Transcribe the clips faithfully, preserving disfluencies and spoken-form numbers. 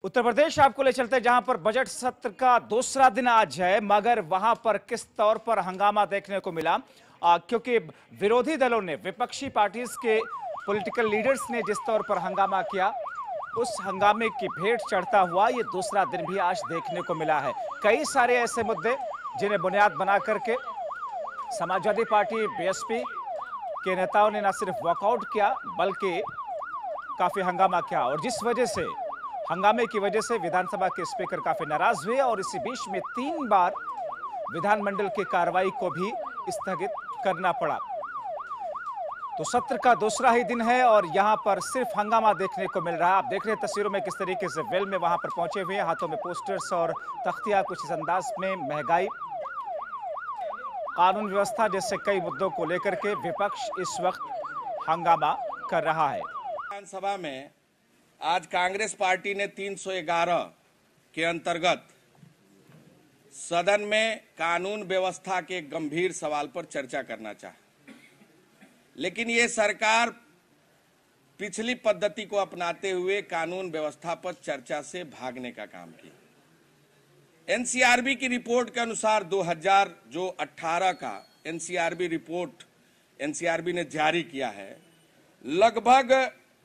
उत्तर प्रदेश आपको ले चलते हैं जहां पर बजट सत्र का दूसरा दिन आज है, मगर वहां पर किस तौर पर हंगामा देखने को मिला आ, क्योंकि विरोधी दलों ने, विपक्षी पार्टीज के पॉलिटिकल लीडर्स ने जिस तौर पर हंगामा किया, उस हंगामे की भेंट चढ़ता हुआ ये दूसरा दिन भी आज देखने को मिला है। कई सारे ऐसे मुद्दे जिन्हें बुनियाद बना करके समाजवादी पार्टी बीएसपी के नेताओं ने न सिर्फ वॉकआउट किया बल्कि काफी हंगामा किया, और जिस वजह से हंगामे की वजह से विधानसभा के स्पीकर काफी नाराज हुए और इसी बीच में तीन बार विधानमंडल की कार्रवाई को भी स्थगित करना पड़ा। तो सत्र का दूसरा ही दिन है और यहां पर सिर्फ हंगामा देखने को मिल रहा है। आप देख रहे हैं तस्वीरों में किस तरीके से वेल में वहां पर पहुंचे हुए, हाथों में पोस्टर्स और तख्तियां, कुछ इस अंदाज में महंगाई, कानून व्यवस्था जैसे कई मुद्दों को लेकर के विपक्ष इस वक्त हंगामा कर रहा है। विधानसभा में आज कांग्रेस पार्टी ने तीन सौ ग्यारह के अंतर्गत सदन में कानून व्यवस्था के गंभीर सवाल पर चर्चा करना चाहा, लेकिन ये सरकार पिछली पद्धति को अपनाते हुए कानून व्यवस्था पर चर्चा से भागने का काम किया। एनसीआरबी की रिपोर्ट के अनुसार दो हज़ार जो अठारह का एनसीआरबी रिपोर्ट एनसीआरबी ने जारी किया है, लगभग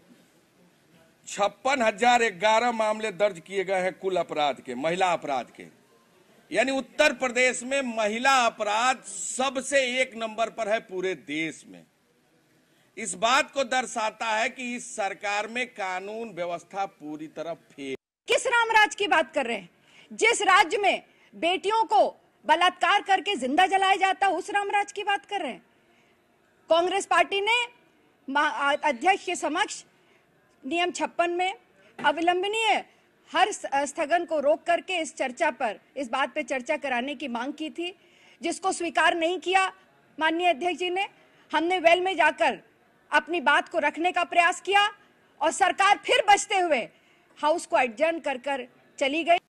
छप्पन हजार ग्यारह मामले दर्ज किए गए हैं कुल अपराध के, महिला अपराध के। यानी उत्तर प्रदेश में महिला अपराध सबसे एक नंबर पर है पूरे देश में। इस बात को दर्शाता है कि इस सरकार में कानून व्यवस्था पूरी तरह फेल। किस रामराज की बात कर रहे हैं? जिस राज्य में बेटियों को बलात्कार करके जिंदा जलाया जाता, उस रामराज की बात कर रहे हैं। कांग्रेस पार्टी ने अध्यक्ष के समक्ष नियम छप्पन में अविलंबनीय हर स्थगन को रोक करके इस चर्चा पर, इस बात पे चर्चा कराने की मांग की थी, जिसको स्वीकार नहीं किया माननीय अध्यक्ष जी ने। हमने वेल में जाकर अपनी बात को रखने का प्रयास किया और सरकार फिर बचते हुए हाउस को एडजर्न कर कर चली गई।